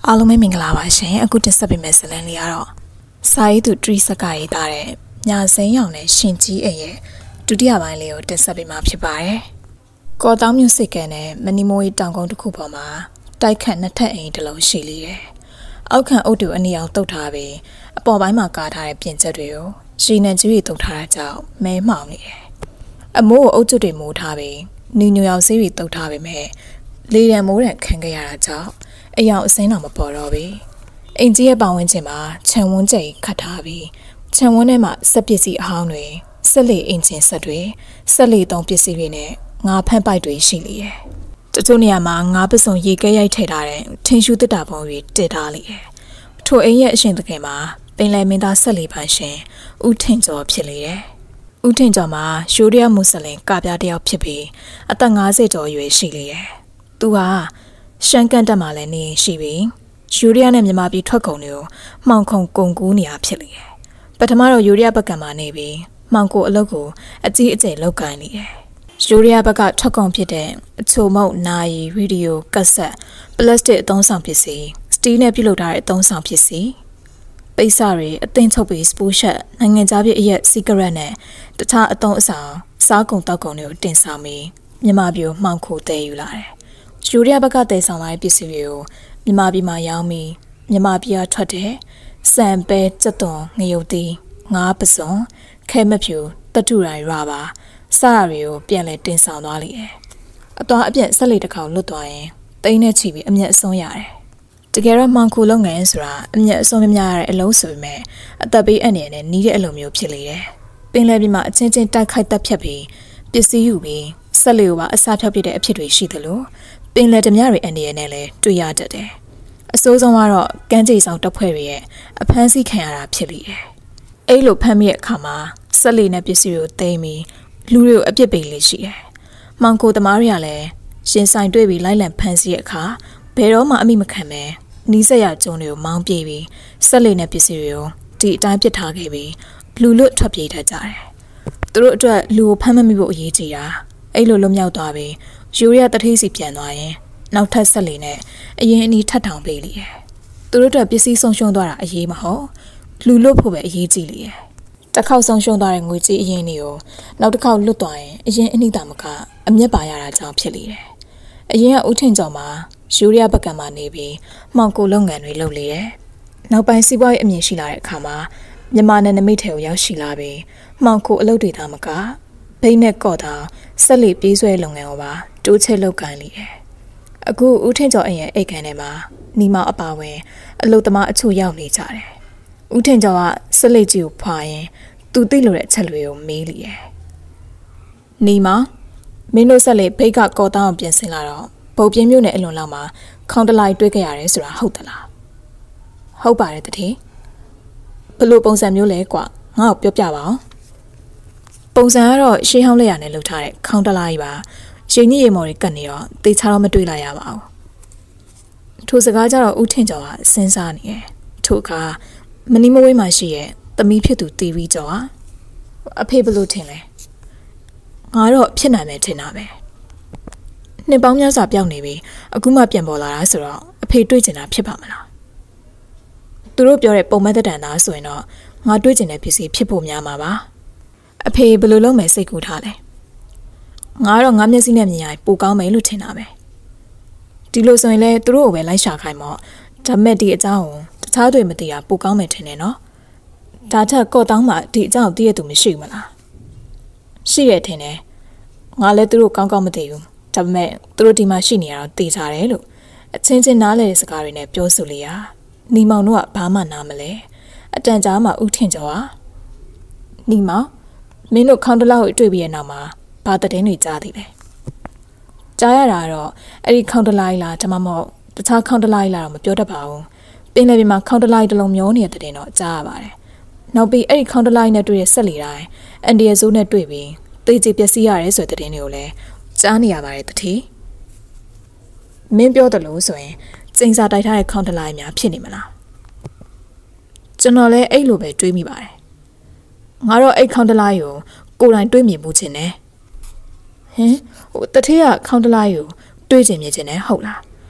အားလုံးပဲမင်္ဂလာပါရှင်အခုတင်ဆက်ပေးမယ့်ဇာတ်လမ်းလေးကတော့စာရေးသူတရီစကားရေးသားတဲ့ညာစိမ်းရောင်နဲ့ရှင်ကြီးအိမ်ရဲ့ဒုတိယပိုင်းလေးကိုတင်ဆက်ပေးမှာဖြစ်ပါတယ်ကော်တောင်းမြို့စိတ်ကန်နဲ့မနီမိုးတောင်ကုန်းတစ်ခုပေါ်မှာတိုက်ခတ်နှစ်ထပ်အိမ်တစ်လုံးရှိလေတယ်အောက်ခံအုတ်တူအနီအောင်တုတ်ထားပြီးအပေါ်ပိုင်းမှာကာထားတဲ့ပြင်ချက်တွေကိုရှင်းနဲ့ကျွေးတုတ်ထားတာကြောင့်မဲမှောင်နေတယ်အမိုးကိုအုတ်ကျွတ်တွေမိုးထားပြီးနူညွရောက်ဆေးတွေတုတ်ထားပေမဲ့လေရန်မိုးတဲ့ခံခဲ့ရတာကြောင့်အယောင်အစင်းတော့မပေါ်တော့ဘူးအိမ်ကြီးရဲ့ပတ်ဝန်းကျင်မှာခြံဝန်းကျိတ်ခတ်ထားပြီးခြံဝန်းထဲမှာစက်ပစ္စည်းအဟောင်းတွေဆက်လေအင်ဂျင်ဆက်တွေဆက်လေသုံးပစ္စည်းတွေနဲ့ငါဖမ်းပိုက်တွေရှိလေတယ်တချို့နေရာမှာငါပစုံရေကဲရိုက်ထည့်ထားတဲ့ထင်းရှူးတစ်တာပုံတွေတက်ထားလေတယ်ထိုအိမ်ရဲ့အရှင်တကယ်မှာပင်လယ်မင်းသားဆက်လေပန်းရှင်ဦးထင်ကျော်ဖြစ်လေတယ်ဦးထင်ကျော်မှာရှိုးရီးယားမွတ်စလင်ကပြားတယောက်ဖြစ်ပြီးအသက်50ကျော်အရွယ်ရှိလေတယ်သူဟာရှမ်းကန်တက်မှာလည်းနေရှိပြီးယူရီးယားနဲ့မြန်မာပြည်ထွက်ကုန်တွေကိုမှောင်ခုံကုန်ကူးနေရဖြစ်လေတယ်ပထမတော့ယူရီးယားဘက်ကမှာနေပြီးမှောင်ကိုအလုပ်ကိုအကြီးအကျယ်လုပ်ကိုင်နေတယ်ယူရီးယားဘက်ကထွက်ကုန်ဖြစ်တဲ့အချိုမုတ်နာရီဗီဒီယိုကတ်ဆက်ပလတ်စတစ်အသုံးဆောင်ပစ္စည်းစတီးနဲ့ပြုလုပ်ထားတဲ့အသုံးဆောင်ပစ္စည်းပိတ်စတွေအသင်းချုပ်ပြီးစပူးရှက်နိုင်ငံခြားပြည်အရက်စီဂရက်နဲ့တခြားအသုံးအဆောင်စားကုန်တောက်ကုန်တွေကိုတင်ဆောင်ပြီးမြန်မာပြည်ကိုမှောင်ခိုတည်ယူလာတယ်ယူရီးယားဘက်ကတည်ဆောင်လာတဲ့ပစ္စည်းတွေကိုမြန်မာပြည်မှာရောင်းပြီးမြန်မာပြည်ကထွက်တဲ့စံပဲကြက်သွန်ငရုတ်သီးငါးပစုံခဲမဖြူတတူရိုင်ရာပါစတာတွေကိုပြန်လဲတင်ဆောင်သွားလိမ့်တယ်အသွားအပြက်ဆက်လေတစ်ခေါက်လွတ်သွားရင်တိန်းနဲ့ချီပြီးအမျက်အဆုံးရတယ်တကယ်တော့မှောင်ခိုလုပ်ငန်းဆိုတာအမျက်အဆုံးမများရတဲ့အလုံးဆိုပေမဲ့အသက်ပေးအနေနဲ့နီးတဲ့အလုံးမျိုးဖြစ်လေတယ်ပင်လယ်ပြင်မှာအချင်းချင်းတိုက်ခိုက်တက်ဖြတ်ပြီးပစ္စည်းယူပြီးဆက်လေကိုပါအစားဖြောက်ပြတဲ့အဖြစ်တွေရှိသလိုပင်လယ်ဓမြတွေအနေနဲ့လည်းတွေ့ရတတ်တယ်အဆိုးဆုံးကတော့ကမ်းခြေဆောင်တပ်ဖွဲ့တွေရဲ့အဖမ်းဆီးခံရတာဖြစ်လေတယ်အဲ့လိုဖမ်းမိတဲ့အခါမှာဆက်လေနဲ့ပစ္စည်းတွေကိုသိမ်းပြီးလူတွေကိုအပြစ်ပေးလေရှိတယ်မှောင်ခိုသမားတွေကလည်းရှင်ဆိုင်တွေ့ပြီးလိုက်လံဖမ်းဆီးတဲ့အခါဘယ်တော့မှအမိမခံပဲနီးစက်ရကျုံတွေကိုမောင်းပြေးပြီးဆက်လေနဲ့ပစ္စည်းတွေကိုဒီအတိုင်းပစ်ထားခဲ့ပြီးလူလွတ်ထွက်ပြေးတတ်ကြတယ်သူတို့အတွက်လူကိုဖမ်းမမိဖို့အရေးကြီးတာအဲ့လိုလွတ်မြောက်သွားပြီးယူရီးယားတထိပ်စီပြန်သွားရင်နောက်ထပ်ဆက်လေနဲ့အရင်အနီးထပ်ထောင်ပေးလေတယ်သူတို့အတွက်ပစ္စည်းဆုံးရှုံးသွားတာအရေးမဟုတ်လူလွတ်ဖို့ပဲအရေးကြီးလေတယ်တစ်ခေါက်ဆုံးရှုံးသွားတဲ့ငွေကြေးအရင်တွေကိုနောက်တစ်ခေါက်လွတ်သွားရင်အရင်အနည်းတာမကအမျက်ပါရတာကြောင့်ဖြစ်လေတယ်အရင်ကဦးထင်ကျော်မှာယူရီးယားဘက်ကမှနေပြီးမှောင်ကိုလုပ်ငန်းတွေလုပ်လေတယ်နောက်ပိုင်းစီးပွားရေးအမြင်ရှိလာတဲ့အခါမှာမြန်မာနယ်နိမိတ်ထဲကိုရောက်ရှိလာပြီးမှောင်ကိုအလုပ်တွေသားမကဘိန်းနဲ့ကော့တာဆက်လက်ပြေးဆွဲလုပ်ငန်းကိုပါတိုးချဲ့လုပ်ကိုင်လေတယ်အခုဦးထင်ကျော်ရဲ့အိတ်ခမ်းထဲမှာနီမောင်အပါဝင်အလုသမားအချို့ရောက်နေကြတယ်ဦးထင်ကျော်ကဆက်လက်ကြီးကိုဖွာရင်သူသိလို့တဲ့အချက်တွေကိုမေးလေတယ်နီမောင်မင်းတို့ဆက်လက်ဘိတ်ကကော်တောင်းပြင်ဆင်လာတော့ပုတ်ပြင်းမြို့နယ်အလွန်လောက်မှာခေါင်းတလိုက်တွေ့ခဲ့ရတယ်ဆိုတာဟုတ်သလားဟုတ်ပါတယ်တတိဘလို့ပုံစံမျိုးလဲကွာငါ့ကိုပြောပြပါအောင်ပုံစံကတော့ရှေးဟောင်းလက်ရနဲ့လှုပ်ထားတဲ့ခေါင်းတလိုက်ပါရင်ကြီးရေမော်တွေကတ်နေတော့တေချာတော့မတွေ့လိုက်ရပါဘူးထိုစကားကြတော့ဦးထင်ကျော်ကစဉ်းစားနေတယ်ထိုအခါမနီမဝေးမှာရှိရဲ့သမီးဖြစ်သူတီဗီကျော်ဟာအဖေဘလို့ထင်လဲငါတော့ဖြစ်နိုင်မယ်ထင်တာပဲနှစ်ပေါင်းများစွာပြောင်းနေပြီအခုမှပြန်ပေါ်လာတာဆိုတော့အဖေတွေ့ကျင်တာဖြစ်ပါမလားသူတို့ပြောတဲ့ပုံမှန်တန်သားဆိုရင်တော့ငါတွေ့ကျင်တဲ့ပစ္စည်းဖြစ်ဖို့များမှာပါအဖေဘယ်လိုလုပ်မယ်စိတ်ကူထားလဲငါကတော့ငါမျက်စိနဲ့မြင်ရပိုကောင်းမယ်လို့ထင်တာပဲဒီလိုဆိုရင်လည်းသူတို့ကိုပဲလိုက်ရှာခိုင်းမော့ဒါမဲ့ဒီအကြောင်းကိုတခြားတွေမသိတာပိုကောင်းမယ်ထင်တယ်နော်ဒါထက်ကော့တောင်းမှဒီအကြောင်းသိရသူမရှိဘူးမလားရှိရထင်တယ်ငါလည်းသူတို့ကောင်းကောင်းမသိဘူးဒါပေမဲ့သူတို့ဒီမှာရှိနေရတော့သိကြတယ်လို့အချင်းချင်းနားလဲတဲ့စကားတွေနဲ့ပြောဆိုလေရနီမောင်တို့ကဘာမှနားမလဲအတန်ကြားမှာဦးထင်ကျော်ဟာနီမောင်မင်းတို့ခေါင်းတလောက်တွေ့ပြီးရဲ့နောက်မှာဘာတည်င်းတွေကြားသေးလဲကြားရတာတော့အဲ့ဒီခေါင်းတလိုက်လားဒါမှမဟုတ်တခြားခေါင်းတလိုက်လားတော့မပြောတတ်ပါဘူးပင်လယ်ပြင်မှာခေါင်းတလိုက်တစ်လုံးမျောနေတဲ့တဲ့တော့ကြားရပါတယ်နောက်ပြီးအဲ့ဒီခေါင်းတလိုက်နဲ့တွေ့ရဆက်လေတိုင်းအန်ဒီယဇိုးနဲ့တွေ့ပြီးတေးကြည်ပျက်စီးရတယ်ဆိုတဲ့တဲ့တွေကိုလည်းကြားနေရပါတယ်တတိမင်းပြောတယ်လို့ဆိုရင်စင်စာတိုက်ထားတဲ့ခေါင်းတလိုက်များဖြစ်နေမလားကျွန်တော်လည်းအဲ့လိုပဲတွေးမိပါတယ်ငါတော့အဲ့ခေါင်းတလိုက်ကိုယ်တိုင်တွေးမြင်မှုချင်းတယ်ဟင်တထေးကခေါင်းတလိုက်ကိုတွေးချင်မြင်ချင်တယ်ဟုတ်လားကျ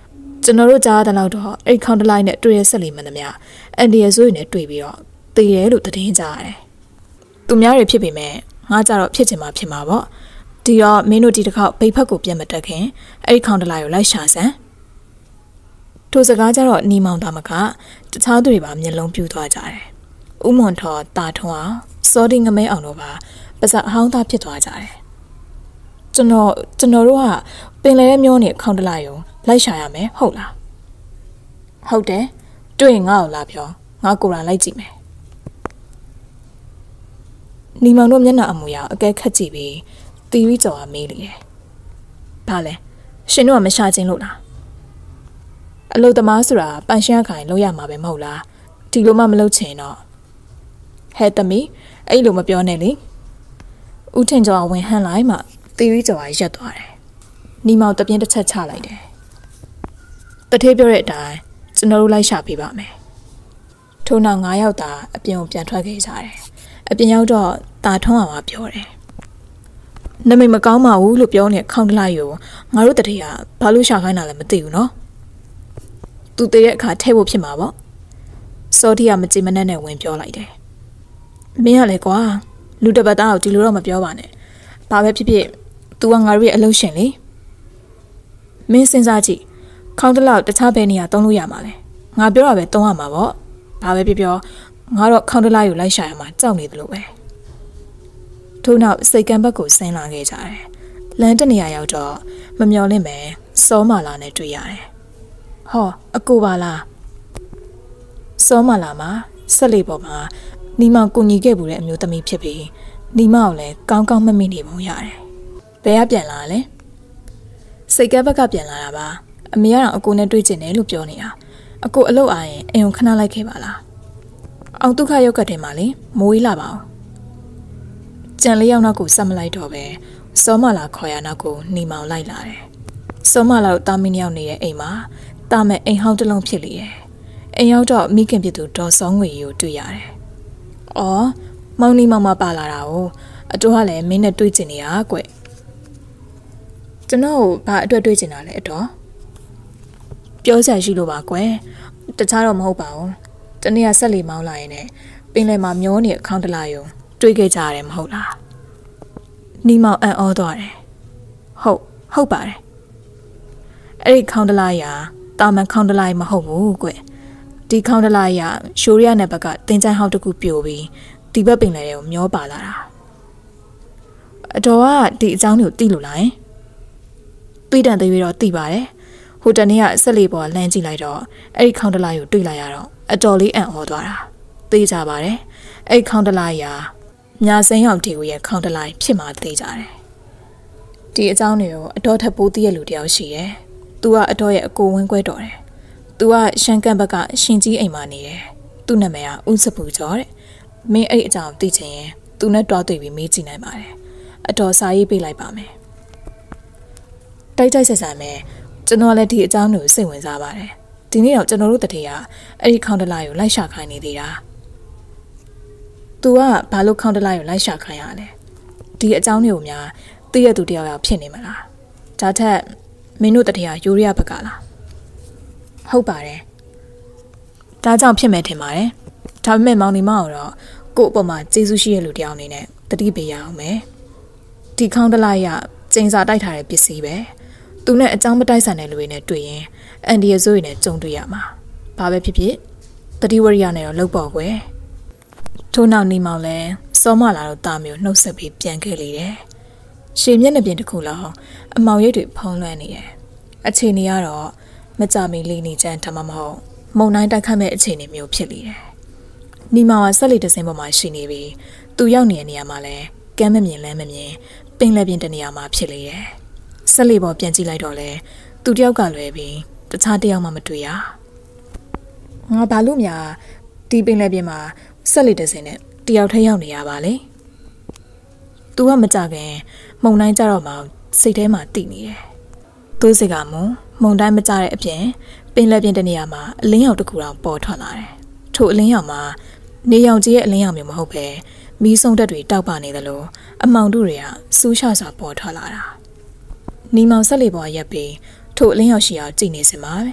ကျွန်တော်တို့ကြားတဲ့လောက်တော့အဲ့ခေါင်းတလိုက်နဲ့တွေ့ရဆက်လီမှန်သမျှအန်ဒီရဲ့ဆိုရင်လည်းတွေ့ပြီးတော့တည်ရဲလို့သတင်းကြရတယ်သူများတွေဖြစ်ပေမဲ့ငါကြတော့ဖြစ်ချင်မှဖြစ်မှာပေါ့ဒီတော့မင်းတို့ဒီတစ်ခေါက်ဘိတ်ဖက်ကိုပြန်မတက်ခင်အဲ့ခေါင်းတလိုက်ကိုလိုက်ရှာစမ်းထိုစကားကြတော့နီမောင်သားမကတခြားသူတွေပါမျက်လုံးပြူသွားကြတယ်ဥမွန်ထော်တာထွန်းအောင်စောဒီငမဲအောင်တို့ပါပါဇက်အဟောင်းသားဖြစ်သွားကြတယ်ကျွန်တော်တို့ကပင်လယ်ထဲမျောနေခေါင်းတလိုက်ကိုလိုက်ရှာရမယ်ဟုတ်လားဟုတ်တယ်တွေ့ရင်ငါ့ကိုလာပြောငါကိုယ်တိုင်လိုက်ကြည့်မယ်နီမောင်တို့မျက်နှာအမူအရာအကဲခတ်ကြည့်ပြီးတီရီကျော်ကမေးလေတယ်ဘာလဲရှင်တို့ကမရှာခြင်းလို့လားအလုသမားဆိုတာပန်ရှင်းခိုင်လောက်ရမှာပဲမဟုတ်လားဒီလိုမှမလုပ်ချင်တော့ဟဲ့သမီးအဲ့လိုမပြောနဲ့လေဦးထင်ကျော်ကဝင်ဟန်းလိုက်မှတီရီကျော်ကရက်သွားတယ်နီမောင်တပြင်းတစ်ချက်ချလိုက်တယ်တထေးပြောတဲ့အတိုင်းကျွန်တော်တို့လိုက်ရှာပေးပါမယ်ထို့နောက်9ယောက်သာအပြင်ကိုပြန်ထွက်ခဲ့ကြတယ်အပြင်ရောက်တော့တာထုံးအောင်ကပြောတယ်နမိတ်မကောင်းပါဘူးလို့ပြောနေခေါင်းတလိုက်ရောငါတို့တထေးကဘာလို့ရှာခိုင်းတာလဲမသိဘူးနော်သူတည်တဲ့အခါထဲဖို့ဖြစ်မှာပေါ့စောဒီကမကြည်မနှက်နဲ့ဝင်ပြောလိုက်တယ်မင်းကလည်းကွာလူတပတ်သားကိုဒီလိုတော့မပြောပါနဲ့ဘာပဲဖြစ်ဖြစ် तू ကငါတို့ရဲ့အလုပ်ရှင်လေမင်းစဉ်းစားကြည့်ခေါင်းတလောက်တခြားဘယ်နေရာသုံးလို့ရမှာလဲငါပြောတာပဲသုံးရမှာပေါ့ဘာပဲပြောငါတော့ခေါင်းတလိုက်ကိုလိုက်ရှာရမှာကြောက်နေသလိုပဲထို့နောက်စိတ်ကံဘက်ကိုဆင်းလာခဲ့ကြတယ်လမ်းတနေရာရောက်တော့မမျော်လင့်ပဲစောမာလာနဲ့တွေ့ရတယ်ဟောအကိုပါလားစောမာလာမှာဆက်လေပေါ်မှာနီမောင်ကိုညီခဲ့ဘူးတဲ့အမျိုးသမီးဖြစ်ပြီးနီမောင်လည်းကောင်းကောင်းမမိနေပုံရတယ်ဘယ်ကပြန်လာလဲစိတ်ကဲဘက်ကပြန်လာတာပါအမေကတော့အကိုနဲ့တွေ့ကျင်တယ်လို့ပြောနေတာအကိုအလုပ်အားရင်အိမ်ကိုခဏလိုက်ခဲ့ပါလားအောင်ဒုက္ခရုပ်ကတင်ပါလေမိုးဝေးလာပါအောင်ကြံလေးယောက်နောက်ကိုဆက်မလိုက်တော့ပဲစောမလာခေါ်ရနောက်ကိုနီမောင်လိုက်လာတယ်စောမလာတို့တာမင်းရောက်နေတဲ့အိမ်မှာတာမဲ့အိမ်ဟောင်းတစ်လုံးဖြစ်လေတယ်အိမ်ရောက်တော့မိခင်ပြသူဒေါ်စောငွေကိုတွေ့ရတယ်အော်မောင်နီမောင်မပါလာတာ哦အတော်ကလည်းမင်းနဲ့တွေ့ကျင်နေတာကွကျွန်တော်ဘာအတွက်တွေ့ကျင်တာလဲအတော်ပြောစရာရှိလို့ပါကွတခြားတော့မဟုတ်ပါဘူးတနေ့ကဆက်လီမောင်းလာရင်လည်းပင်လယ်မှာမျောနေအခေါင်းတလာရုံတွေ့ခဲ့ကြရတယ်မဟုတ်လားနီမောင်အံ့ဩသွားတယ်ဟုတ်ပါတယ်အဲ့ဒီခေါင်းတလာရာတာမန်ခေါင်းတလာမဟုတ်ဘူးကွဒီခေါင်းတလာရာရှိုးရရဲ့ဘက်ကတင်ချိုင်းဟောက်တခုပြိုပြီးဒီဘက်ပင်လယ်တွေကိုမျောပါလာတာအတော်ကဒီအကြောင်းကိုသိလို့လားတွေးတန်သေးတော့သိပါတယ်ဟိုတနေ့ကဆက်လေပေါ်လှမ်းကြည့်လိုက်တော့အဲ့ဒီခေါင်းတလာကိုတွေ့လိုက်ရတော့အတော်လေးအံ့ဩသွားတာသိကြပါတယ်အဲ့ခေါင်းတလာရာညာစိမ်းရောက်ဒီကိုရဲ့ခေါင်းတလာဖြစ်မှသိကြတယ်ဒီအကြောင်းတွေကိုအတော်ထပ်ပိုးသိရလူတယောက်ရှိတယ်သူကအတော်ရဲ့အကိုဝင်းခွဲတော်တယ်သူကရှန်ကန်ဘက်ကရှင်ကြီးအိမ်မှာနေတယ်သူ့နာမည်ကဦးစပူကျော်တဲ့မင်းအဲ့အကြောင်းသိချင်ရင်သူနဲ့တွားတွေ့ပြီးမေးကြည့်နိုင်ပါတယ်အတော်စာရေးပေးလိုက်ပါမယ်တိုက်ဆက်ဆံမယ်ကျွန်တော်လည်းဒီအကြောင်းကိုစိတ်ဝင်စားပါတယ်ဒီနေ့တော့ကျွန်တော်တို့တထေကအဲ့ဒီခေါင်းတလာကိုလိုက်ရှာခိုင်းနေသေးတာသူကဘာလို့ခေါင်းတလာကိုလိုက်ရှာခိုင်းရလဲဒီအကြောင်းတွေကိုများသိရသူတယောက်ဖြစ်နေမလားဒါထက်မင်းတို့တထေကယူရီးယားဘက်ကလားဟုတ်ပါတယ်ဒါကြောင့်ဖြစ်မယ်ထင်ပါတယ်ဒါပေမဲ့မောင်နီမအောင်တော့ကို့အပေါ်မှာကျေးဇူးရှိရလူတယောက်အနေနဲ့တတိပေးရအောင်မယ်ဒီခေါင်းတလာရကျင်းစာတိုက်ထားတဲ့ပစ္စည်းပဲသူနဲ့အကြောင်းမတိုက်ဆိုင်တဲ့လူတွေနဲ့တွေ့ရင်အန်ဒီရဲ့ဆိုရင်လည်းကြုံတွေ့ရမှာဘာပဲဖြစ်ဖြစ်တတိဝရိယနဲ့တော့လောက်ပေါ့ကွယ်ထို့နောက်နီမောင်လည်းစောမလာတော့တာမျိုးနှုတ်ဆက်ပြီးပြန်ခဲ့လေတယ်ရှေမျက်နှာပြင်တစ်ခုလောက်အမောင်ရိပ်တွေဖုံးလွှမ်းနေတယ်အခြေအနေကတော့မကြမီလေးနေချမ်းဒါမှမဟုတ်မုံတိုင်းတိုက်ခတ်မဲ့အခြေအနေမျိုးဖြစ်နေတယ်နီမောင်ကဆက်လက်တစင်းပေါ်မှာရှိနေပြီးသူရောက်နေတဲ့နေရာမှာလည်းကမ်းမမြင်လမ်းမမြင်ပင်လယ်ပြင်တနေရာမှာဖြစ်လေတယ်ဆက်လက်ပေါ်ပြန်ကြည့်လိုက်တော့လေသူတယောက်ကလွယ်ပြီးတခြားတယောက်မှမတွေ့ရငါဘာလို့များဒီပင်လယ်ပြင်မှာဆက်လက်တစင်းနဲ့တယောက်ထဲရောက်နေရပါလဲသူကမကြခင်မုံတိုင်းကြတော့မှစိတ်ထဲမှာတိနေတယ်သူစိတ်ကမုံတိုင်းမကြတဲ့အပြင်ပင်လယ်ပြင်တနေရာမှာအလင်းရောင်တစ်ခုတောင်ပေါ်ထွက်လာတယ်ထို့အလင်းရောင်မှာနေရောင်ကြီးရဲ့အလင်းရောင်မျိုးမဟုတ်ပဲမီးစုံတက်တွေတောက်ပနေတယ်လို့အမောင်တို့တွေကစူးရှစွာပေါ်ထွက်လာတာနီမောင်ဆက်လေပေါ်ရက်ပြီးထို့အလင်းရောင်ရှိအောင်ကြည့်နေစမှာပဲ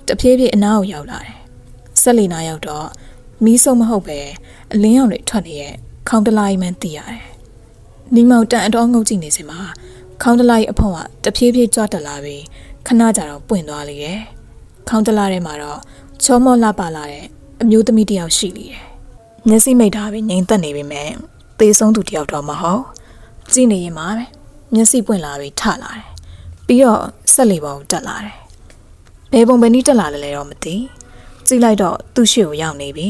တဖြည်းဖြည်းအနားကိုရောက်လာတယ်ဆက်လီနာရောက်တော့မီးစုံမဟုတ်ပဲအလင်းရောင်တွေထွက်နေရဲ့ခေါင်းတလားကြီးမှန်းသိရတယ်နီမောင်တန်အတော်ငုတ်ကြည့်နေစင်မှာခေါင်းတလားကြီးအဖုံးကတဖြည်းဖြည်းကြွတက်လာပြီးခဏကြာတော့ပွင့်သွားလေတယ်ခေါင်းတလားထဲမှာတော့ချောမောလှပလာတဲ့အမျိုးသမီးတစ်ယောက်ရှိလေတယ်မျက်စိမိတ်ထားပြီးငြိမ်သက်နေပေမဲ့သေဆုံးသူတစ်ယောက်တော့မဟုတ်ကြည့်နေရင်မှာပဲမျက်စိပွင့်လာပြီးထလာတယ်ပြီးတော့ဆက်လေပေါ်ကိုတက်လာတယ်ဘယ်ပုံပဲနည်းတက်လာလဲတော့မသိကြည့်လိုက်တော့သူ့ရှေ့ကိုရောက်နေပြီ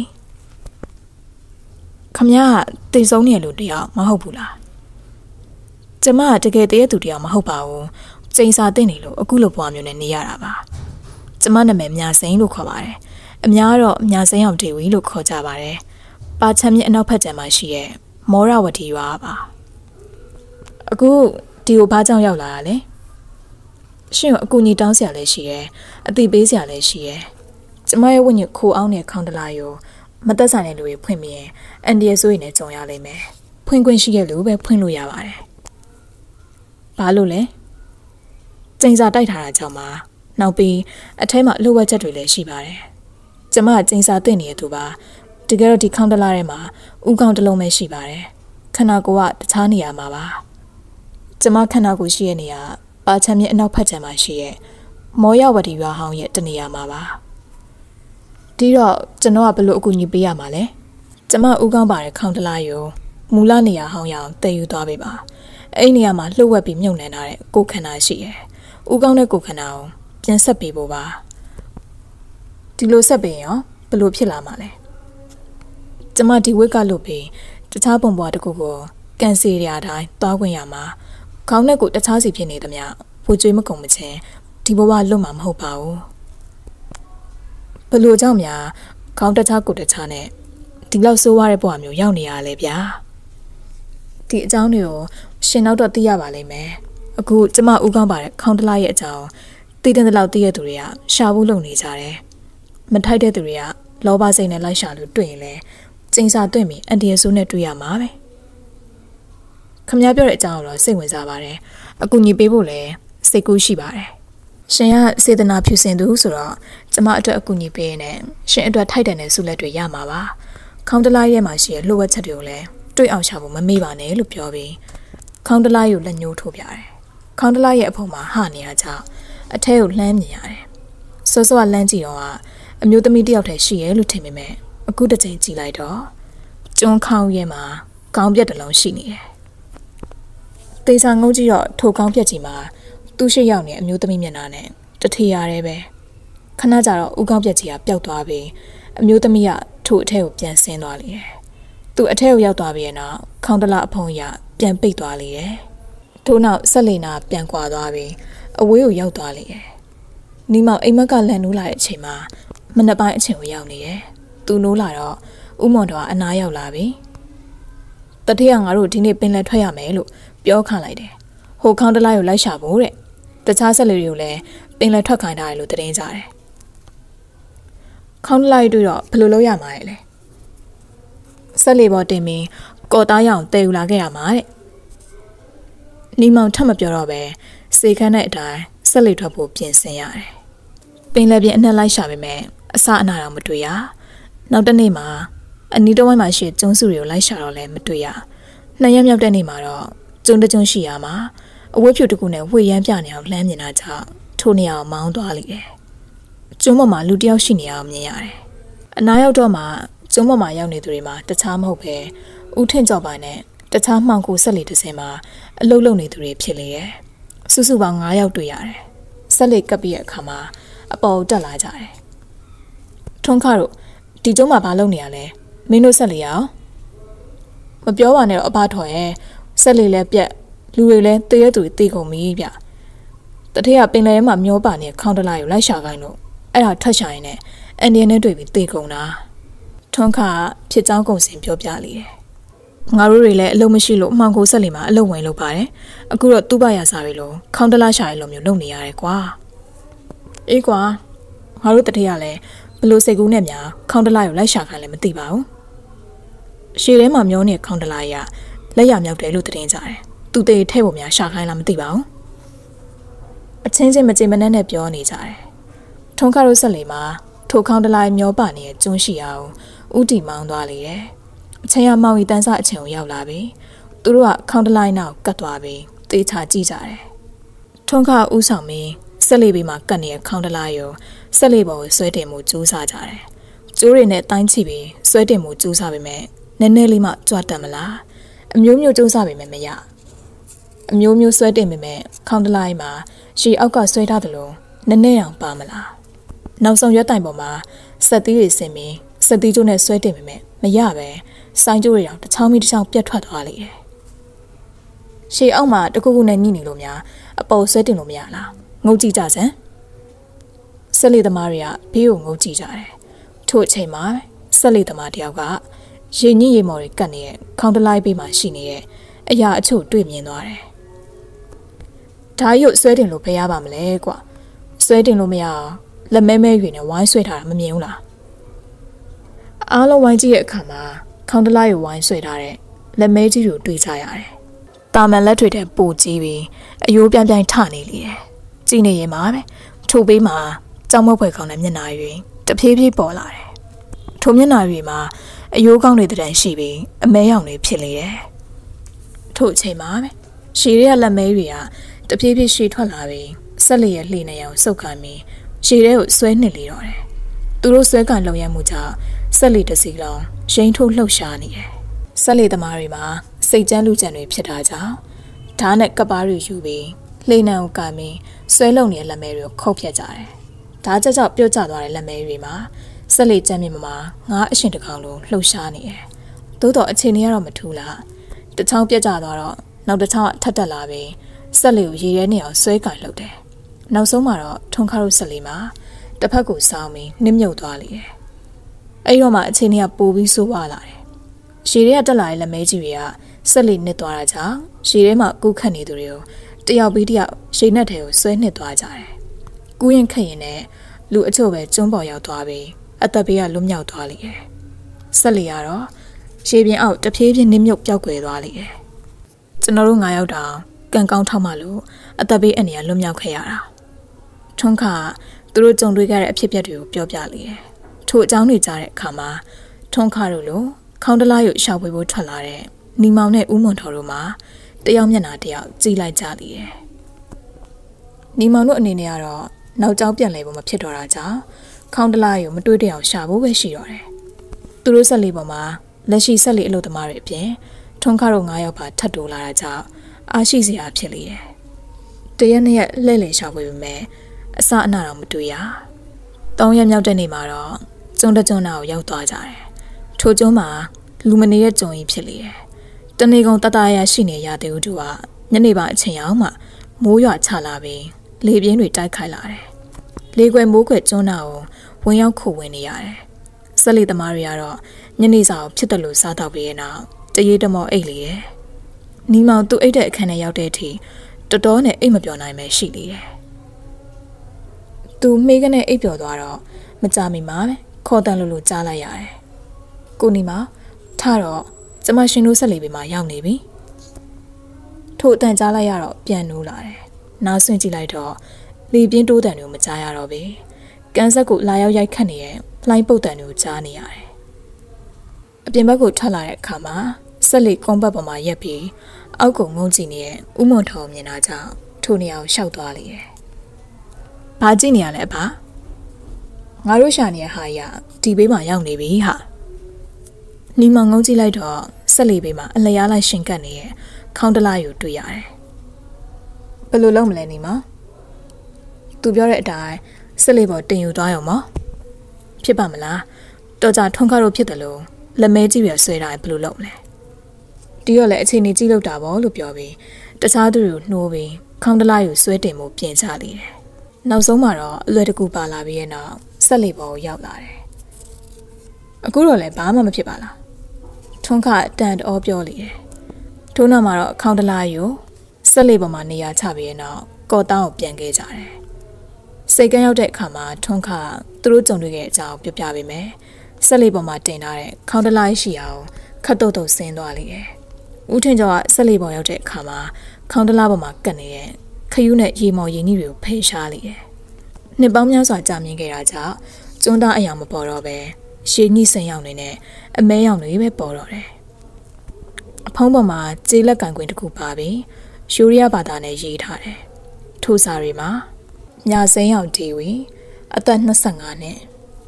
ခမရသေဆုံးနေလို့တယောက်မဟုတ်ဘူးလားကျမကတကယ်တည်းသူတယောက်မဟုတ်ပါဘူးကျိန်စာတင်နေလို့အခုလိုပွားမျိုးနဲ့နေရတာပါကျမနာမည်မြစိန်လို့ခေါ်ပါတယ်အများတော့မြစိန်အောင်ဒေဝီလို့ခေါ်ကြပါတယ်ပါချမ်းမြအနောက်ဖက်ကျန်မှာရှိရဲ့မောရဝတီရွာပါအခုဒီကိုဘာကြောင့်ရောက်လာတာလဲရှင်ကအကူကြီးတောင်းစရာလည်းရှိရဲအတိပေးစရာလည်းရှိရဲကျမရဲ့ဝိညာဉ်ခိုးအောင်တဲ့ခေါင်းတလားရောမသက်ဆိုင်တဲ့လူတွေဖွင့်ပြီးရင်အန်ဒီရဆိုရင်လည်းကြုံရလိမ့်မယ်ဖွင့်ခွင့်ရှိရဲ့လူပဲဖွင့်လို့ရပါတယ်ဘာလို့လဲကျိန်စာတိုက်ထားတာကြောင့်ပါနောက်ပြီးအထဲမှာလှုပ်ဝက်ချက်တွေလည်းရှိပါတယ်ကျမကကျိန်စာတင်နေတဲ့သူပါတကယ်တော့ဒီခေါင်းတလားထဲမှာဥကောင်းတစ်လုံးပဲရှိပါတယ်ခန္ဓာကိုယ်ကတခြားနေရာမှာပါကျမခန္ဓာကိုယ်ရှိရဲ့နေရာပါချမ်းမြအနောက်ဖက်ခြမ်းမှာရှိရဲ့မောရဝတီရွာဟောင်းရဲ့တနေရာမှာပါဒီတော့ကျွန်တော်ကဘယ်လိုအကူအညီပေးရမှာလဲကျမဥကောင်းပါတဲ့ခေါင်းတလားယူမူလနေရာဟောင်းရအောင်တည်ယူသွားပေးပါအဲ့နေရာမှာလှုပ်ဝက်ပြီးမြုပ်နှံထားတဲ့ကိုယ်ခန္ဓာရှိရဲ့ဥကောင်းတဲ့ကိုယ်ခန္ဓာကိုပြန်ဆက်ပေးဖို့ပါဒီလိုဆက်ပေးရင်ရောဘယ်လိုဖြစ်လာမှာလဲကျမဒီဝက်ကလွတ်ပြီးတခြားပုံပွားတစ်ခုကိုကန်စီရတိုင်းသွားခွင့်ရမှာခေါင်းနဲ့ကိုတခြားစီဖြစ်နေသမျှဘူကျွေးမကုန်မချင်းဒီဘဝလွတ်မှာမဟုတ်ပါဘူးဘယ်လိုကြောင့်များခေါင်းတခြားကိုတခြားနဲ့ဒီလောက်ဆိုးရတဲ့ဘဝမျိုးရောက်နေရလဲဗျာဒီအကြောင်းတွေကိုရှင်နောက်တော့သိရပါလိမ့်မယ်အခုကျမဥကောင်းပါတဲ့ခေါင်းတလားရဲ့အကြောင်းသိတဲ့လောက်သိရသူတွေကရှာဖို့လုပ်နေကြတယ်မထိုက်တဲ့သူတွေကလောဘစိတ်နဲ့လိုက်ရှာလို့တွေ့ရင်လည်းကျင်းစာတွေ့ပြီးအန်တီရဆိုးနဲ့တွေ့ရမှာပဲခမရပြောတဲ့အကြောင်းတော့စိတ်ဝင်စားပါတယ်အကူညီပေးဖို့လည်းစိတ်ကူးရှိပါတယ်ရှင်ကစေတနာဖြူစင်သူဆိုတော့ကျမအတွက်အကူညီပေးနေရှင်အတွက်ထိုက်တန်တဲ့ဆုလက်တွေရမှာပါခေါင်းတလားရဲ့မှာရှိတဲ့လှုပ်ဝက်ချက်တွေကိုလည်းတွေ့အောင်ရှာဖို့မမေ့ပါနဲ့လို့ပြောပြီးခေါင်းတလားကိုလက်ညှိုးထိုးပြတယ်ခေါင်းတလားရဲ့အဖုံမှာဟနေရကြောင်းအထဲကိုလှမ်းမြင်ရတယ်စောစောကလှမ်းကြည့်တော့အမျိုးသမီးတစ်ယောက်တည်းရှိရဲလို့ထင်ပေမဲ့အခုတစ်ချိန်ကြည့်လိုက်တော့ကျွန်းခေါင်းရဲ့မှာခေါင်းပြက်တစ်လုံးရှိနေတယ်တေစာငုံကြည့်တော့ထိုခေါင်းပြက်ကြီးမှာသူ့ရှိရောက်နေအမျိုးသမီးမျက်နှာနဲ့တထီရရဲပဲခဏကြာတော့ဥကောင်းပြက်ကြီးကပျောက်သွားပြီးအမျိုးသမီးကထို့အထက်ကိုပြန်ဆင်းသွားလေတယ်သူ့အထက်ကိုရောက်သွားပြီးရဲ့နောက်ခေါင်းတလားအဖုံရပြန်ပိတ်သွားလေတယ်ထို့နောက်ဆက်လီနာပြန်ကွာသွားပြီးအဝေးကိုရောက်သွားလေတယ်နီမောင်အိမ်မက်ကလန်နိုးလာတဲ့အချိန်မှာမနက်ပိုင်းအချိန်ကိုရောက်နေတယ်သူနိုးလာတော့ဦးမွန်တော်ကအနားရောက်လာပြီတထည့်ကငါတို့ဒီနေ့ပင်လယ်ထွက်ရမယ်လို့ပြောခန့်လိုက်တယ်ဟိုခေါင်းတလားကိုလိုက်ရှာဖို့တဲ့တခြားဆက်လေးတွေကိုလည်းပင်လယ်ထွက်ခိုင်းထားတယ်လို့သတင်းကြတယ်ခေါင်းတလားတွေ့တော့ဘယ်လိုလုပ်ရမှာလဲဆက်လေးပေါ်တင်ပြီးကော်သားရအောင်တည်ယူလာခဲ့ရမှာတဲ့နီမောင်ထပ်မပြောတော့ပဲစေခန်းတဲ့အတိုင်းဆက်လေးထွက်ဖို့ပြင်ဆင်ရတယ်ပင်လယ်ပြင်အနှက်လိုက်ရှာပေမဲ့အစအနာတော့မတွေ့ရနောက်တစ်နေ့မှာအနီးတစ်ဝိုင်းမှာရှိကျွန်းစုတွေကိုလိုက်ရှာတော့လည်းမတွေ့ရနှစ်ရက်မြောက်တဲ့နေ့မှာတော့ကျွန်းတစ်ကျွန်းရှိရမှာအဝတ်ဖြူတစ်ခုနဲ့ဝှေ့ရမ်းပြနေအောင်လှမ်းမြင်တာကြောင့်ထိုနေရာကိုမောင်းသွားလိမ့်တယ်ကျွန်းပေါ်မှာလူတစ်ယောက်ရှိနေအောင်မြင်ရတယ်အနားရောက်တော့မှကျွန်းပေါ်မှာရောက်နေသူတွေမှာတခြားမဟုတ်ပဲဦးထင်ကြော်ပါနဲ့တခြားမှောင်ကိုဆက်လေတစ်စင်မှာအလုတ်လုံနေသူတွေဖြစ်လေရဲ့စုစုပေါင်း9ယောက်တွေ့ရတယ်ဆက်လေကပ်ပြီးတဲ့အခါမှာအပေါ်တက်လာကြတယ်ထွန်းခါတို့ဒီကျုံးမှာဘာလုပ်နေရလဲမင်းတို့ဆက်လေရအောင်မပြောပါနဲ့တော့အဘထော်ရဲ့ဆက်လေလဲပြက်လူတွေလဲတရက်သူတွေတေကုန်ပြီဗျတထည့်ကပင်လယ်ထဲမှာမျောပါနေခေါင်းတလားကိုလိုက်ရှာခိုင်းလို့အဲ့ဒါထက်ရှာရင်လည်းအန်ဒီယန်နဲ့တွေ့ပြီးတေကုန်တာထွန်းခါဖြစ်ကြောင်းကုန်စင်ပြောပြလေတယ်ငါတို့တွေလည်းအလုံးမရှိလို့မှောင်ခိုဆက်လေမှာအလုံးဝင်လုပ်ပါတယ်အခုတော့သူ့ဘရစားပြီလို့ခေါင်းတလားရှာရလို့မျိုးလုပ်နေရတယ်ကွာအေးကွာငါတို့တထည့်ကလည်းဘလို့စိတ်ကူးနဲ့များခေါင်းတလားကိုလိုက်ရှာခိုင်းလည်းမသိပါဘူးရှေ့ထဲမှာမျောနေခေါင်းတလားရလက်ရမြောက်တယ်လို့သတင်းကြတယ်သူတေထဲ့ဖို့များရှာခိုင်းလားမသိပါဘူးအချင်းချင်းမကြင်မနှက်နဲ့ပြောနေကြတယ်ထုံးခါတို့ဆက်လေမှာထိုခေါင်းတလိုက်မျောပါနေတဲ့ကျွန်းရှိအောင်ဥတီမောင်းသွားလေတယ်အချိန်ရမောင်ရီတန်းစားအချိန်ကိုရောက်လာပြီသူတို့ကခေါင်းတလိုက်နောက်ကတ်သွားပြီသေချာကြည့်ကြတယ်ထုံးခါဥဆောင်မင်းဆက်လေဘေးမှာကတ်နေတဲ့ခေါင်းတလိုက်ကိုဆက်လေပေါ်ကိုဆွဲတင်မှုကြိုးစားကြတယ်ကျိုးတွေနဲ့တိုင်းချိပြီးဆွဲတင်မှုကြိုးစားပေမဲ့နည်းနည်းလေးမှကြွတတ်မလားအမျိုးမျိုးကြိုးစားပေမဲ့မရအမျိုးမျိုးဆွဲတင်ပေမဲ့ခေါင်းတလိုက်မှာရှီအောက်ကဆွဲထားတယ်လို့နည်းနည်းအောင်ပါမလားနောက်ဆုံးရွက်တိုင်ပေါ်မှာဆက်သီးတွေဆင်ပြီးဆက်သီးကျိုးနဲ့ဆွဲတင်ပေမဲ့မရပဲစိုင်းကျိုးတွေတောင်တစ်ချောင်းပြီးတစ်ချောင်းပြတ်ထွက်သွားလေတယ်ရှီအောက်မှာတခုခုနဲ့ညှိနေလို့များအပေါ်ဆွဲတင်လို့မရလားငုတ်ကြည့်ကြစမ်းဆက်လေသမားတွေကဘေးကိုငုတ်ကြည့်ကြတယ်ထို့အချိန်မှာဆက်လေသမားတယောက်ကရေညှိရေမော်တွေကတ်နေတဲ့ခေါင်းတလိုက်ဘေးမှာရှိနေတဲ့အရာအချို့တွေ့မြင်သွားတယ်ဓာရုပ်ဆွဲတင်လို့ဖျားပါမလဲကွာဆွဲတင်လို့မရအောင်လက်မဲမဲရွေနဲ့ဝိုင်းဆွဲထားတာမမြင်ဘူးလားအားလုံးဝိုင်းကြည့်ရဲ့အခါမှာခေါင်းတလိုက်ကိုဝိုင်းဆွဲထားတဲ့လက်မဲကြီးကိုတွေ့ကြရတယ်တာမန်လက်တွေတဲ့ပိုကြီးပြီးအယိုးပြိုင်ပြိုင်ထနေလေတယ်ကြည့်နေရင်ပါပဲထိုဘေးမှာကြောင်မွက်ဖွယ်ကောင်းတဲ့မျက်နှာတွေတဖြည်းဖြည်းပေါ်လာတယ်ထိုမျက်နှာတွေမှာအယိုးကောင်းတွေတန်းရှိပြီးအမဲရောင်တွေဖြစ်နေတယ်ထို့အချိန်မှာပဲရှည်ရဲ့လက်မဲတွေကတဖြည်းဖြည်းရှည်ထွက်လာပြီးဆက်လေရဲ့လှေနေအောင်စုပ်ခံပြီးရှည်တဲ့ကိုဆွဲနှစ်လေတော့တယ်သူတို့ဆွဲကန်လုံရမှုကြောင့်ဆက်လေတစ်စီလုံးရိန်ထိုးလှုပ်ရှားနေတယ်ဆက်လေသမားတွေမှာစိတ်ကြမ်းလူကြံတွေဖြစ်တာကြောင့်ဓာတ်နဲ့ကပ်ပါးတွေယူပြီးလှေနံကိုကမ်းပြီးဆွဲလုံနေတဲ့လက်မဲတွေကိုခုတ်ဖြတ်ကြတယ်ဓာတ်ကြောင့်ပြုတ်ကျသွားတဲ့လက်မဲတွေမှာဆက်လေကြမ်းမြင့်မှာငါးအရှင်တစ်ကောင်လုံးလှုပ်ရှားနေတယ်သို့တော့အချိန်ကြီးကတော့မထူးလားတချောင်းပြတ်ကျသွားတော့နောက်တစ်ချောင်းထပ်တက်လာပြီးဆက်လေကိုရေထဲနေအောင်ဆွဲကန်လှုပ်တယ်နောက်ဆုံးမှာတော့ထုံခါတို့ဆက်လေမှာတစ်ဖက်ကိုစောင်းပြီးနှိမ့်မြုပ်သွားလေတယ်အဲ့တော့မှအချိန်ကြီးကပိုပြီးဆိုးဝါလာတယ်ရေထဲကတက်လာတဲ့လက်မဲကြီးတွေကဆက်လေနစ်သွားတာကြောင့်ရေထဲမှာကူးခတ်နေသူတွေကိုတယောက်ပြီးတယောက်ရေနက်ထဲကိုဆွဲနှစ်သွားကြတယ်ကူးရင်ခတ်ရင်နဲ့လူအချို့ပဲကျွန်းပေါ်ရောက်သွားပြီးအသက်ဘေးကလွတ်မြောက်သွားလေတယ်ဆက်လေကတော့ရေပြင်အောက်တဖြည်းဖြည်းနှိမ့်မြုပ်ပျောက်ကွယ်သွားလေတယ်ကျွန်တော်တို့9ယောက်တောင်ကန်ကောင်းထောက်မှလို့အသက်ဘေးအနေနဲ့လွတ်မြောက်ခဲ့ရတာထွန်းခါသူတို့ကြုံတွေ့ခဲ့တဲ့အဖြစ်အပျက်တွေကိုပြောပြလေတယ်ထို့အကြောင်းတွေကြားတဲ့အခါမှာထွန်းခါတို့လိုခေါင်းတလားရုပ်ရှောက်ပွေဖို့ထွက်လာတဲ့နီမောင်နဲ့ဦးမွန်တော်တို့မှာတယောက်မျက်နှာတယောက်ကြည့်လိုက်ကြလေတယ်နီမောင်တို့အနေနဲ့ကတော့နောက်ကျောင်းပြန်လဲဖို့မဖြစ်တော့တာကြောင့်ခေါင်းတလားရုပ်မတွေ့တဲ့အောင်ရှာဖို့ပဲရှိတော့တယ်သူတို့ဆက်လေးပေါ်မှာလက်ရှိဆက်လေးအလုပ်သမားတွေအပြင်ထွန်းခါတို့9ယောက်ပါထပ်တိုးလာတာကြောင့်အားရှိစရာဖြစ်လေတယ်တရက်နှစ်ရက်လှည့်လည်ရှာဖွေပေမဲ့အစအနတော့မတွေ့ရ3ရက်မြောက်တဲ့နေ့မှာတော့ကျွန်းတကျွန်းနာကိုရောက်သွားကြတယ်ထိုကျွန်းမှာလူမနေတဲ့ကျွန်းကြီးဖြစ်လေတယ်တနေကုန်တတရရှိနေရတဲ့ဦးတို့ကညနေပိုင်းအချိန်အောင်မှမိုးရွာချလာပြီးလေပြင်းတွေတိုက်ခိုက်လာတယ်လေကွယ်မိုးကွယ်ကျွန်းနာကိုဝင်ရောက်ခုဝင်နေရတယ်ဆက်လေသမားတွေကတော့ညနေစာကိုဖြစ်တယ်လို့စားတော့ပြီးရဲ့နောက်တရေတမောအိတ်လေတယ်နီမောင်သူ့အိတ်တဲ့အခန်းထဲရောက်တဲ့အထိတော်တော်နဲ့အိတ်မပြောနိုင်ပဲရှိလေတယ်သူမိကနဲ့အိတ်ပျော်သွားတော့မကြမီမှာပဲခေါ်တန်လို့ကြားလိုက်ရတယ်ကိုနီမောင်ထတော့ကျမရှင်တို့ဆက်လေပေးမှာရောက်နေပြီထို့အတန်ကြားလိုက်ရတော့ပြန်နိုးလာတယ်နားဆွင့်ကြည့်လိုက်တော့လေပြင်းတိုးတန်တွေကိုမကြားရတော့ဘူးကန်ဆက်ကိုလာရောက်ရိုက်ခတ်နေတဲ့လှိုင်းပုတ်တန်တွေကိုကြားနေရတယ်အပြင်ဘက်ကိုထွက်လာတဲ့အခါမှာဆက်လေကုန်းဘက်ပေါ်မှာရက်ပြီးအောက်ကုံငုံကြည့်နေတဲ့ဥမွန်ထော်မြင်တာကြောင့်ထိုနေရာကိုရှောက်သွားလေတယ်။ဘာကြည့်နေရလဲအဖ။ငါတို့ရှာနေတဲ့ဟာကြီးကဒီဘေးမှာရောက်နေပြီဟာ။နီမောင်ငုံကြည့်လိုက်တော့ဆက်လေဘေးမှာအလျားလိုက်ရှင်ကပ်နေတဲ့ခေါင်းတလားကိုတွေ့ရတယ်။ဘယ်လိုလုပ်မလဲနီမောင်။သူပြောတဲ့အတိုင်းဆက်လေပေါ်တင်ယူသွားရောမ။ဖြစ်ပါမလား။တော်ကြထွန်းကားတို့ဖြစ်တယ်လို့လက်မဲကြီးရဆွဲတာဘယ်လိုလုပ်မလဲတီရောလည်းအချိန်ကြီးကြည့်လို့တာပေါ့လို့ပြောပြီးတခြားသူတွေကိုနှိုးပြီးခေါင်းတလားကိုဆွဲတင်မှုပြင်ချလေတယ်နောက်ဆုံးမှာတော့အလွယ်တကူပါလာပြီးရဲ့နောက်ဆက်လေပေါ်ကိုရောက်လာတယ်အခုတော့လည်းဘာမှမဖြစ်ပါလားထွန်းခအတန်တော်ပြောလေတယ်ထို့နောက်မှာတော့ခေါင်းတလားကိုဆက်လေပေါ်မှာနေရာချပြီးရဲ့နောက်ကော်တောင်းကိုပြန်ခဲ့ကြတယ်စိတ်ကန်းရောက်တဲ့အခါမှာထွန်းခသူတို့ကြုံတွေ့ခဲ့တဲ့အကြောင်းပြောပြပေးမယ်ဆက်လေပေါ်မှာတင်ထားတဲ့ခေါင်းတလားရှိအောင်ခတ်တုတ်တုတ်ဆင်းသွားလေတယ်ဦးထင်ကျော်ကဆက်လေပေါ်ရောက်တဲ့အခါမှာခေါင်းတလားပေါ်မှာကတ်နေတဲ့ခယူးနဲ့ရေမော်ရင်းကြီးတွေကိုဖယ်ရှားလေတယ်နှစ်ပေါင်းများစွာကြာမြင့်ခဲ့တာကြောင့်ကျွန်းသားအရာမပေါ်တော့ပဲရှည်ညှိစိန်ရောင်တွေနဲ့အမဲရောင်တွေပဲပေါ်တော့တယ်အဖုံးပေါ်မှာကျေးလက်ကန်ကွင်းတစ်ခုပါပြီးယူရီးယားဘာသာနဲ့ရေးထားတယ်ထိုစာတွေမှာညာစိန်ရောင်ဒေဝီအသက်25နှစ်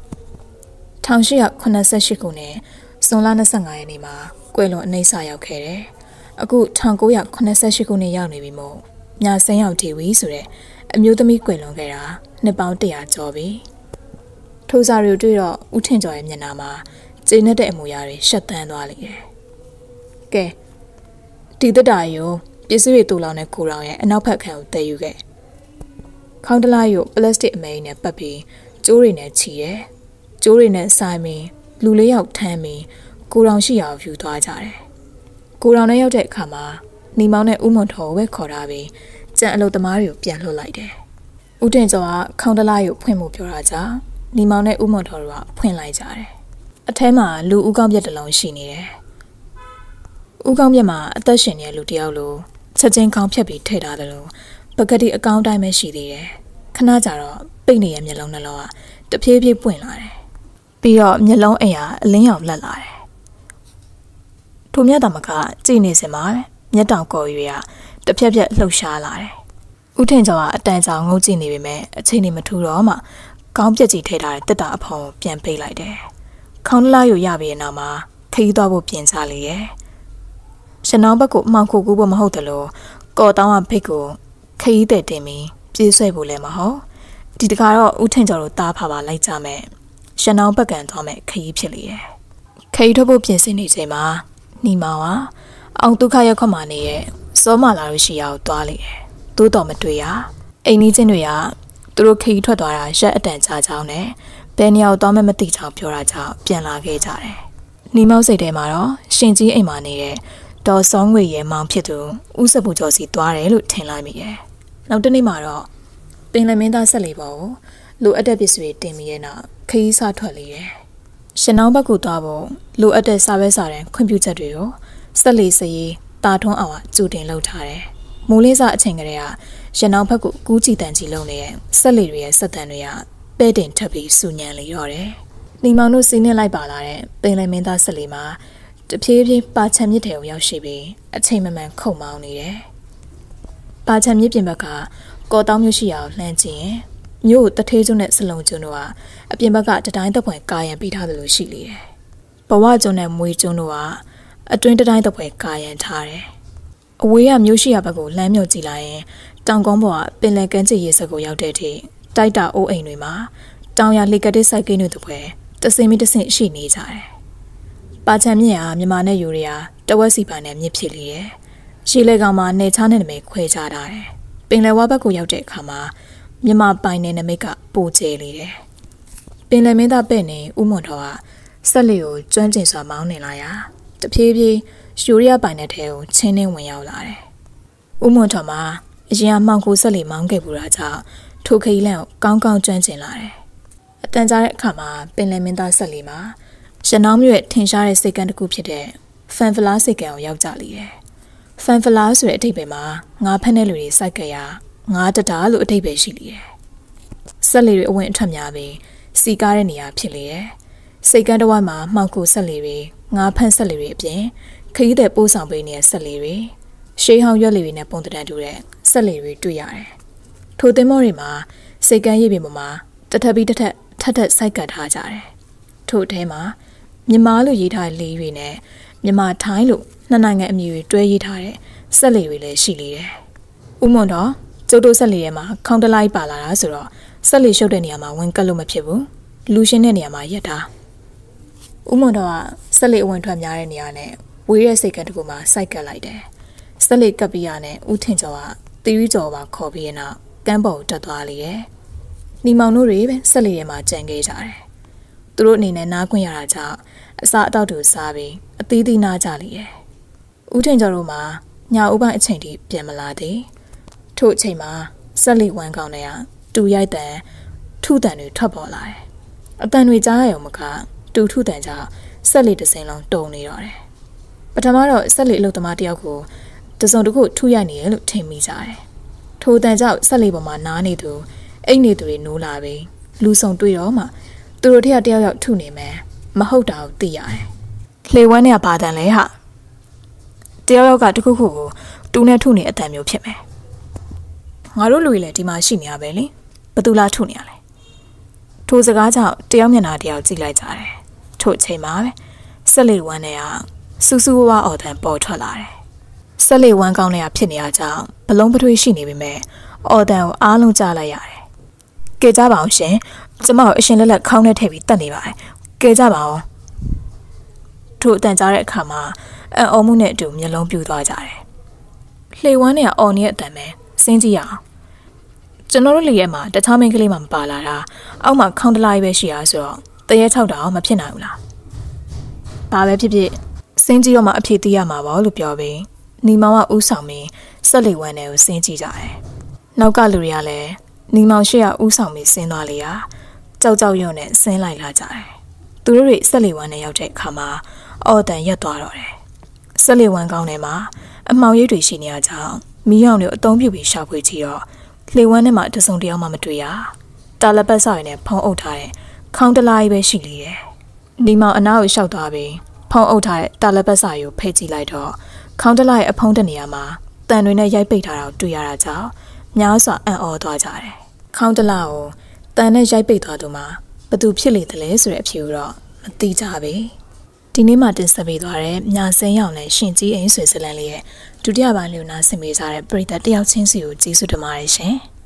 1888ခုနှစ်ဇွန်လ25ရက်နေ့မှာကွယ်လွန်အနှိမ့်ဆရောက်ခဲ့တယ်အခု1988ခုနှစ်ရောက်နေပြီမို့ညာစိန်ရောင်ဒေဝီဆိုတဲ့အမျိုးသမီးကွယ်လွန်ခဲ့တာနှစ်ပေါင်း100ကျော်ပြီထိုစာတွေတွေ့တော့ဦးထင်ကျော်ရဲ့မျက်နှာမှာကျဉ်းတဲ့အမူအရာတွေရှက်သန်းသွားလိမ့်တယ်ကဲဒီတက်တာရောပစ္စည်းတွေတူလောင်တဲ့ကိုရောင်ရဲ့အနောက်ဘက်ခန်းကိုတည်ယူခဲ့ခေါင်းတလားရုပ်ပလတ်စတစ်အမဲနဲ့ပတ်ပြီးကျိုးတွေနဲ့ချီတယ်ကျိုးတွေနဲ့ဆိုင်ပြီးလူလေးယောက်ထမ်းပြီးကိုရောင်ရှိအောင်ယူသွားကြတယ်ကိုရောင်နဲ့ရောက်တဲ့အခါမှာနီမောင်နဲ့ဦးမွန်ထော်ကိုပဲခေါ်ထားပြီးကြံအလုပ်သမားတွေကိုပြန်လွှတ်လိုက်တယ်ဦးတင်ကျော်ကခေါင်းတလားရုပ်ဖွင့်ဖို့ပြောတာကြောင့်နီမောင်နဲ့ဦးမွန်ထော်တို့ကဖွင့်လိုက်ကြတယ်အထဲမှာလူဦးကောင်းပြက်တစ်လုံးရှိနေတယ်ဦးကောင်းပြက်မှာအသက်ရှင်နေတဲ့လူတယောက်လိုချက်ချင်းခေါင်းဖြတ်ပြီးထည့်ထားတယ်လို့ပကတိအကောင်းတိုင်းပဲရှိသေးတယ်ခဏကြာတော့ပိတ်နေတဲ့မျက်လုံးနှလုံးကတဖြည်းဖြည်းပွင့်လာတယ်ပြီးတော့မျက်လုံးအိမ်ကအလင်းရောင်လက်လာတယ်ထိုမြတ်တာမကကြည်နေစင်မှာမျက်တောင်ကော်ရွေကတဖြက်ဖြက်လှုပ်ရှားလာတယ်ဦးထင်ကျော်ကအတန်ကြောင်ငုံကြည့်နေပေမဲ့အချိန်နေမထူတော့မှကောင်းပြက်ကြီးထည့်ထားတဲ့တက်တာအဖုံပြန်ပိတ်လိုက်တယ်ခေါင်းလာရပြီးနောက်မှာခရီးသွားဖို့ပြင်ချလေရဲ့ရှနောင်းဘက်ကိုမှောင်ခိုကူးဖို့မဟုတ်တယ်လို့ကော်တောင်းကဖိတ်ကိုခရီးတဲ့တင်ပြီးပြေးဆွဲဖို့လည်းမဟုတ်ဒီတခါတော့ဦးထင်ကျော်တို့တားဖာပါလိုက်ကြမယ်ရှနောင်းဘက်ကန်သွားမယ်ခရီးဖြစ်လေရဲ့ခရီးထုတ်ဖို့ပြင်ဆင်နေချိန်မှာနီမောင်ကအောင်ဒုက္ခရောက်ခွမှာနေရဲ့စောမလာလို့ရှိရအောင်သွားလေတယ်သို့တော်မတွေ့ရအိမ်ကြီးချင်းတွေကသူတို့ခရီးထွက်သွားတာရက်အတန်ကြာကြောင်းနဲ့ဘယ်နေရာသွားမှမသိချောင်းပြောတာကြောင့်ပြန်လာခဲ့ကြတယ်နီမောင်စိတ်ထဲမှာတော့ရှင်ကြီးအိမ်မှာနေတဲ့ဒေါ်စောငွေရဲ့မောင်ဖြစ်သူဦးစပူကျော်စီသွားတယ်လို့ထင်လိုက်မိတယ်နောက်တနေ့မှာတော့ပင်လယ်မင်းသားဆက်လေပေါ်ကိုလိုအပ်တဲ့ပစ္စည်းတွေတင်ပြီးရဲ့နောက်ခရီးစထွက်လေတယ်ရှင်နောင်းဘက်ကိုသွားဖို့လိုအပ်တဲ့စာပဲစာတမ်းခွင့်ပြုချက်တွေကိုဆက်လေစရေးတာထွန်းအောင်ကကြိုတင်လုပ်ထားတယ်မိုးလေးစားအချိန်ကလေးကရှင်နောင်းဘက်ကိုကူးကြည့်တန်ကြီးလုံးနေတဲ့ဆက်လေတွေရဲ့ဆက်တန်တွေကပဲ့တင်ထပ်ပြီးစူညံလေတော့တယ်နီမောင်တို့စီးနှင်းလိုက်ပါလာတဲ့ပင်လယ်မင်းသားဆက်လေမှာတဖြည်းဖြည်းပါချံမြစ်ထဲကိုရောက်ရှိပြီးအချိန်မမှန်ခုန်မောင်းနေတယ်ပါချံမြစ်ပြင်ဘက်ကကော်တောင်းမျိုးရှိအောင်လှမ်းကြည့်ရင်မြို့တထေးကျွန်းနဲ့စလုံကျွန်းတို့ကအပြင်ဘက်ကတတိုင်းတစ်ပွဲကာရံပေးထားတယ်လို့ရှိလေတယ်ဘဝကျွန်းနဲ့မွေကျွန်းတို့ကအတွင်းတတိုင်းတစ်ပွဲကာရံထားတယ်အဝေးကမြို့ရှိရာဘက်ကိုလမ်းမြုပ်ကြည့်လိုက်ရင်တောင်ကုန်းပေါ်ကပင်လယ်ကမ်းခြေရေစက်ကိုရောက်တဲ့အထိတိုက်တာအိုးအိမ်တွေမှာတောင်ရလှေကတဲ့စိုက်ကိန်းတွေတစ်ပွဲတစင်မီတစင်ရှိနေကြတယ်ပါချံမြစ်ဟာမြန်မာနဲ့ယူရီးယားတဝက်စီပိုင်နဲ့မြစ်ဖြစ်လေတယ်ရှီလေကောင်မှာနေချားနဲ့နမိတ်ခွဲခြားထားတယ်ပင်လယ်ဝါဘက်ကိုရောက်တဲ့အခါမှာမြန်မာပိုင်နဲ့နမိတ်ကပိုကျဲလေတယ်ပင်လယ်မင်းသားပဲ့နေဦးမွန်တော်ကဆက်လီကိုကျွမ်းကျင်စွာမောင်းနေလာရာတဖြည်းဖြည်းယူရီးယားပိုင်နဲ့ထဲကိုချင်းနှင်းဝင်ရောက်လာတယ်ဦးမွန်တော်မှာအရင်ကမှောင်ခိုဆက်လီမောင်းခဲ့ပူတာကြောင့်ထိုခရီးလမ်းကိုကောင်းကောင်းကျွမ်းကျင်လာတယ်အတန်ကြာတဲ့အခါမှာပင်လယ်မင်းသားဆက်လီမှာရနောင်းမြို့ရဲ့ထင်ရှားတဲ့စိတ်ကန်းတစ်ခုဖြစ်တဲ့ဖန်ဖလားစိတ်ကန်းကိုရောက်ကြလေတယ်ဖန်ဖလားဆိုတဲ့အဓိပ္ပာယ်မှာငါးဖက်တဲ့လူတွေစိုက်ကြရငါးတတာလို့အဓိပ္ပာယ်ရှိလေတယ်ဆက်လီတွေအဝင်အထွက်များပြီးစီကားတဲ့နေရာဖြစ်လေတယ်စိတ်ကန်းတစ်ဝိုက်မှာမှောက်ကိုဆက်လီတွေငါးဖက်ဆက်လီတွေအပြင်ခရီးသည်ပိုးဆောင်ပေးနေတဲ့ဆက်လီတွေရှေးဟောင်းရွက်လီတွေနဲ့ပုံတံတူတဲ့ဆက်လီတွေတွေ့ရတယ်ထိုသင်းမောတွေမှာစိတ်ကန်းရည်ပြင်ပေါ်မှာတထပ်ပြီးတထပ်ထပ်ထပ်စိုက်ကပ်ထားကြတယ်ထို့အထဲမှာမြန်မာလို့ရေးထားတဲ့လေးတွေနဲ့မြန်မာထိုင်းလို့နှစ်နိုင်ငံအမည်တွေတွဲရေးထားတဲ့ဆက်လီတွေလည်းရှိလေတယ်ဥမွန်တော့ကျုပ်တို့ဆက်လီထဲမှာခေါင်းတလိုက်ပါလာတာဆိုတော့ဆက်လီရှုပ်တဲ့နေရာမှာဝင်ကတ်လို့မဖြစ်ဘူးလူရှင်းတဲ့နေရာမှာရက်တာဥမွန်တော့ကဆက်လီအဝင်ထွက်များတဲ့နေရာနဲ့ဝေးတဲ့စိတ်ကန်းတကူမှာစိုက်ကပ်လိုက်တယ်ဆက်လီကပ်ပြီးရနဲ့ဦးထင်ကျော်ကတီရီကျော်ပါခေါ်ပြီးနောက်ကမ်းပေါ်တက်သွားလေတယ်နီမောင်တို့တွေပဲဆက်လီထဲမှာကြံခဲ့ကြတယ်သူတို့အနေနဲ့နားခွင့်ရတာကြောင့်အစာအသောက်တွေစားပြီးအသီးသီးနားကြလေတယ်ဦးထင်ကျော်တို့မှာညအိုးပိုင်းအချိန်ထိပြန်မလာသေးထို့အချိန်မှာဆက်လီဝမ်းကောင်းတဲ့တူရိုက်တန်ထုတန်တွေထွက်ပေါ်လာတယ်အတန်တွေကြားရရုံမကတူထုတန်ကြောင့်ဆက်လီတစ်စင်းလုံးတုံနေတော့တယ်ပထမတော့ဆက်လီအလုပ်သမားတယောက်ကိုတစုံတစ်ခုထုရိုက်နေရလို့ထင်မိကြတယ်ထိုတန်ကြောင့်ဆက်လီပေါ်မှာနားနေသူအိတ်နေသူတွေနိုးလာပြီလူဆောင်တွေ့တော့မှသူတို့ထက်တယောက်ယောက်ထုနေမယ်မဟုတ်တာကိုသိရတယ်လှေဝမ်းနဲ့ဘာတန်လဲဟာတယောက်ယောက်ကတခုခုကိုတူနဲ့ထုနေအတန်မျိုးဖြစ်မယ်ငါတို့လူတွေလည်းဒီမှာရှိနေရပဲလေဘသူလာထုနေရလဲထိုစကားကြောင့်တယောက်မျက်နှာတယောက်ကြည့်လိုက်ကြတယ်ထို့အချိန်မှာပဲဆက်လေဝမ်းနဲ့ကစူးစူးဝါးအော်တန်ပေါ်ထွက်လာတယ်ဆက်လေဝမ်းကောင်းတဲ့ဖြစ်နေရကြောင်းဘလုံးပထွေးရှိနေပေမဲ့အော်တန်ကိုအားလုံးကြားလိုက်ရတယ်ကဲကြပါအောင်ရှင်ကျမကိုအရှင်လက်လက်ခေါင်းနဲ့ထည့်ပြီးတတ်နေပါတယ်ကဲကြပါအောင်ထို့အတန်ကြားတဲ့အခါမှာအော်မှုနဲ့အတူမျက်လုံးပြူသွားကြတယ်လှေဝမ်းနဲ့အော်နေတဲ့အတန်ပဲစဉ်းကြည့်ရအောင်ကျွန်တော်တို့လေရဲမှာတခြားမင်းကလေးမှမပါလာတာအောက်မှာခေါင်းတလိုက်ပဲရှိရဆိုတော့တရေ6တောင်မဖြစ်နိုင်ဘူးလားဘာပဲဖြစ်ဖြစ်စဉ်းကြည့်တော့မှအဖြေသိရမှာပေါ့လို့ပြောပြီးနီမောင်ကဥဆောင်ပြီးဆက်လေဝမ်းနဲ့ကိုစဉ်းကြည့်ကြတယ်နောက်ကလူတွေကလည်းနီမောင်ရှေ့ကဥဆောင်ပြီးစဉ်းသွားလေရာကြောက်ကြောက်ရွံ့နဲ့ဆင်းလိုက်လာကြတယ်သူတို့တွေဆက်လေဝမ်းနဲ့ရောက်တဲ့အခါမှာအော်တန်ရက်သွားတော့တယ်ဆက်လေဝမ်းကောင်းထဲမှာအမှောင်ရိပ်တွေရှိနေရကြောင်းမီးရောင်တွေအုံပြူပြီးရှာဖွေကြည့်တော့လေဝမ်းထဲမှာတစုံတယောက်မှမတွေ့ရတာလက်ပတ်ဆောက်ရည်နဲ့ဖုံးအုပ်ထားတဲ့ခေါင်းတလားကြီးပဲရှိလေတယ်နီမောင်အနားကိုရှောက်သွားပြီးဖုံးအုပ်ထားတဲ့တာလက်ပတ်ဆောက်ရည်ကိုဖိတ်ကြည့်လိုက်တော့ခေါင်းတလားရဲ့အဖုံးတဲ့နေရာမှာတန်တွေနဲ့ရိုက်ပိတ်ထားတာကိုတွေ့ရတာကြောင့်များစွာအံ့ဩသွားကြတယ်ခေါင်းတလားကိုတန်နဲ့ရိုက်ပိတ်သွားသူမှာဘသူဖြစ်လေတယ်လဲဆိုတဲ့အဖြေကိုတော့မသိကြဘူးဒီနေ့မှတင်ဆက်ပေးသွားတဲ့ညာစင်းရောင်နဲ့ရှင်ကြီးအိမ်ဆွေစလန်လေးရဲ့ဒုတိယပိုင်းလေးကိုနားဆင်ပေးကြတဲ့ပရိသတ်တယောက်ချင်းစီကိုကျေးဇူးတင်ပါတယ်ရှင်